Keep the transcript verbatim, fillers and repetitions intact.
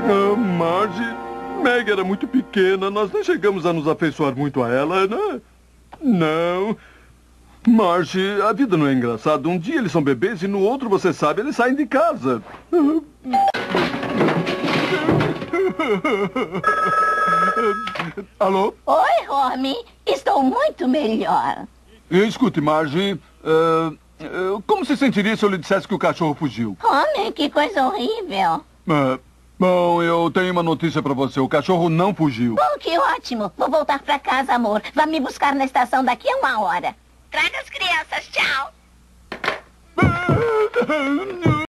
Ah, Marge, Meg era muito pequena. Nós não chegamos a nos afeiçoar muito a ela, né? Não. Marge, a vida não é engraçada. Um dia eles são bebês e no outro, você sabe, eles saem de casa. Alô? Oi, Romy. Estou muito melhor. Escute, Marge. Uh, uh, como se sentiria se eu lhe dissesse que o cachorro fugiu? Romy, que coisa horrível. Uh, bom, eu tenho uma notícia pra você. O cachorro não fugiu. Oh, que ótimo. Vou voltar pra casa, amor. Vá me buscar na estação daqui a uma hora. Traga as crianças. Tchau.